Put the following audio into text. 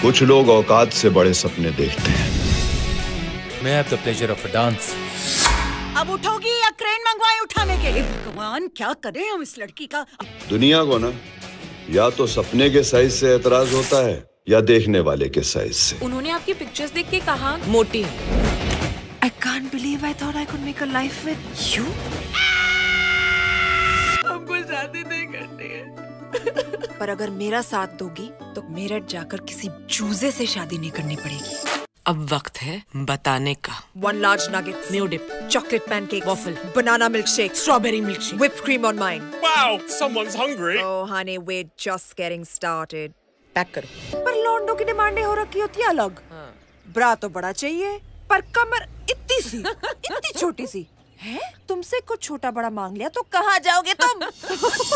कुछ लोग औकात से बड़े सपने देखते हैं। May I have the pleasure of a dance? अब उठोगी या क्रेन मंगवाएं उठाने के? भगवान, क्या करें हम इस लड़की का? दुनिया को ना या तो सपने के साइज से एतराज होता है या देखने वाले के साइज से। उन्होंने आपकी पिक्चर्स देख के कहा मोटी है। I can't believe I thought I could make a life with you. हमको शादी नहीं करनी है। पर अगर मेरा साथ दोगी तो मेरठ जाकर किसी चूजे से शादी नहीं करनी पड़ेगी। अब वक्त है बताने का। 1 large nuggets, Mew dip, chocolate pancakes, waffle, banana milkshake, strawberry milkshake, whipped cream on mine. Wow, someone's hungry. Oh honey, we're just getting started. Pack करो। पर लौंडों की डिमांडें हो रखी होती है अलग। ब्रा तो बड़ा चाहिए, पर कमर इतनी सी, इतनी छोटी सी है। तुमसे कुछ छोटा बड़ा मांग लिया तो कहाँ जाओगे तुम?